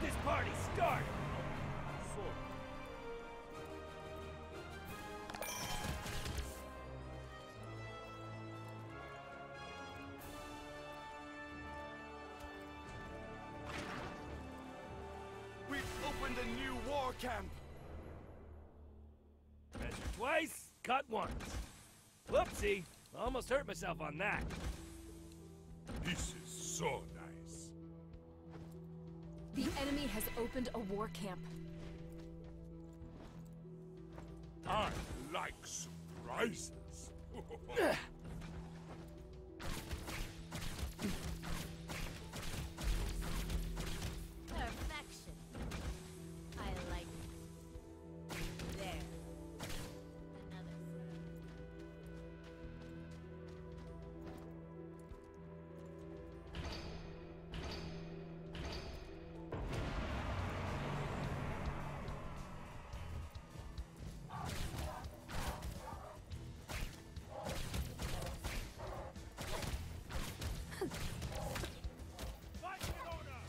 this party started! We've opened a new war camp! Measure twice, cut once. Whoopsie! Almost hurt myself on that. This is so nice. The enemy has opened a war camp. I like surprises. Perfection. I like it. There. Another. Fight with honor!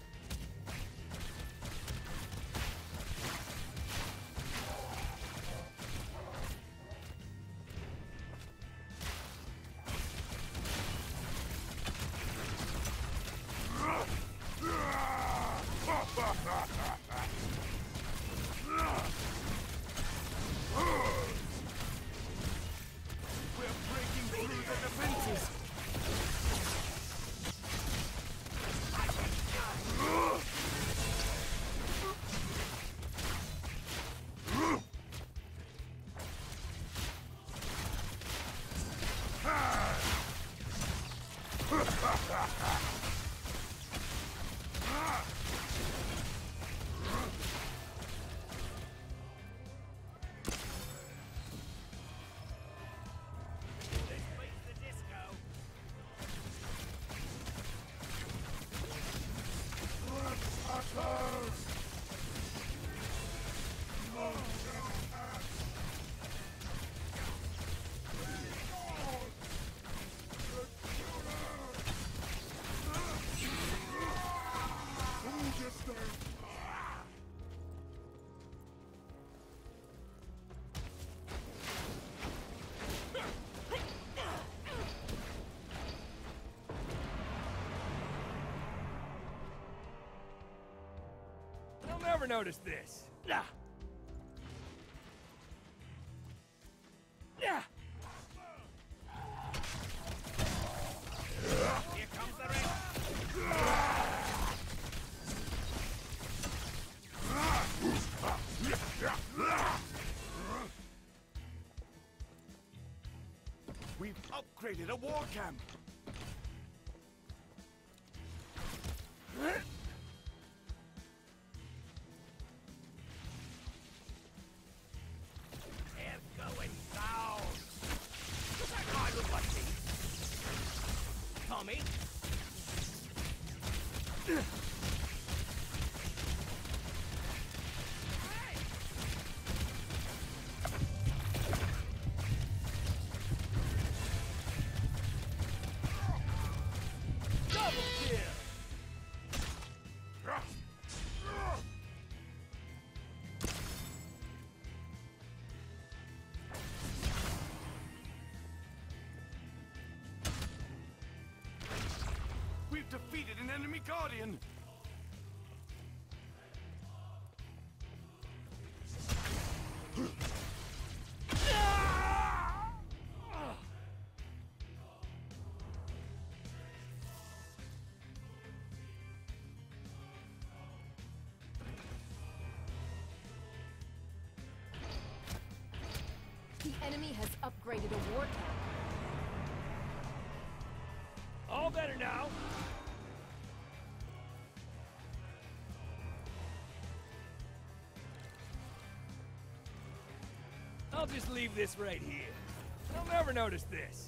We're breaking through the defenses! This beats the disco! You'll never notice this. Yeah. Yeah. Here comes the ring. We've upgraded a war camp! It's going down. Does that guy look like me? Tommy? Double kill! We've defeated an enemy guardian! The enemy has upgraded a war camp. All better now. I'll just leave this right here. They'll never notice this.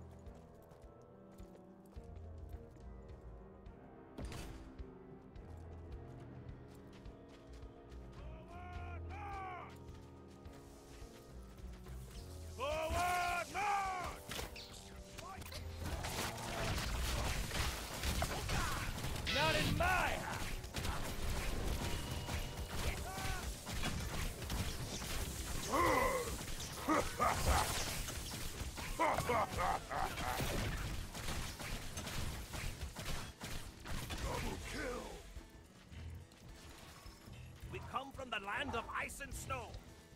Forward march! Not in my house! land of ice and snow.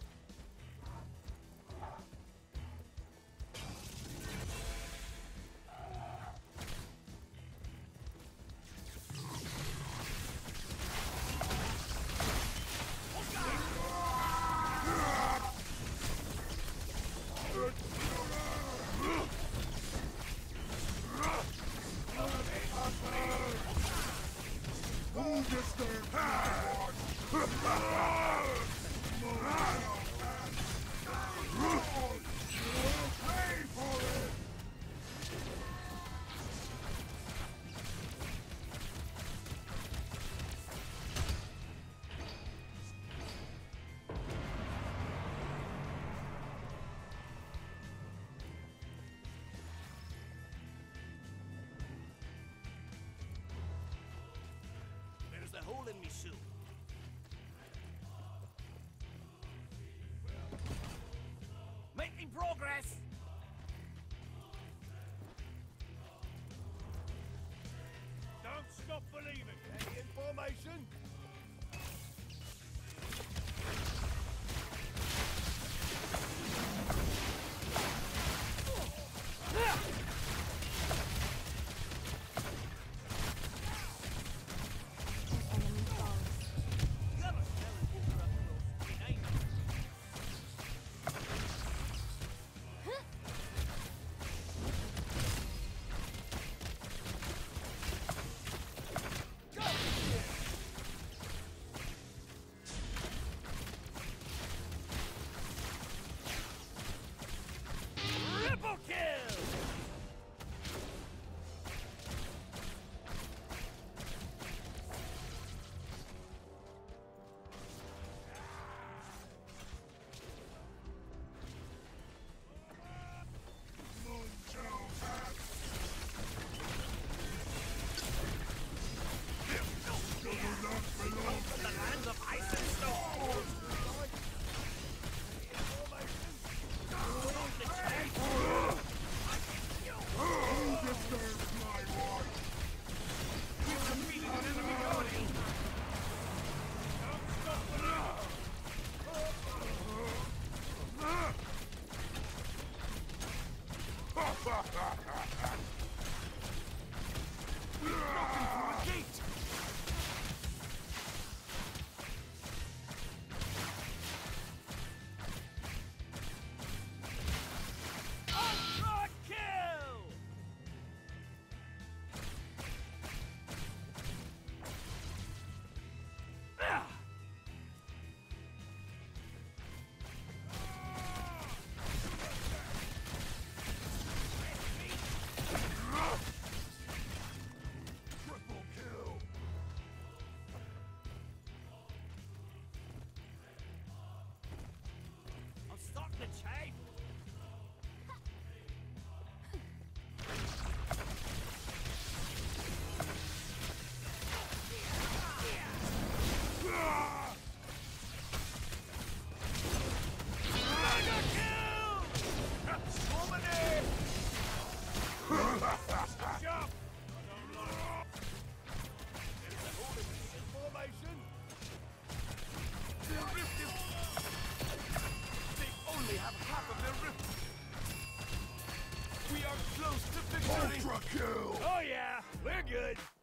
There's a hole in me shoe. Making progress. Don't stop believing. Any information? Enemy falls. You have a smelling walker up close. Behind you. Triple kill! The lands of ice and snow. Defeated an enemy guardian. Broken through a gate. Ultra kill! Ah! Triple kill! I'm starting to chafe. Mega kill! Jump! Information? The rift is... They only have half of their rift. We are close to victory. Ultra kill! Oh yeah, we're good.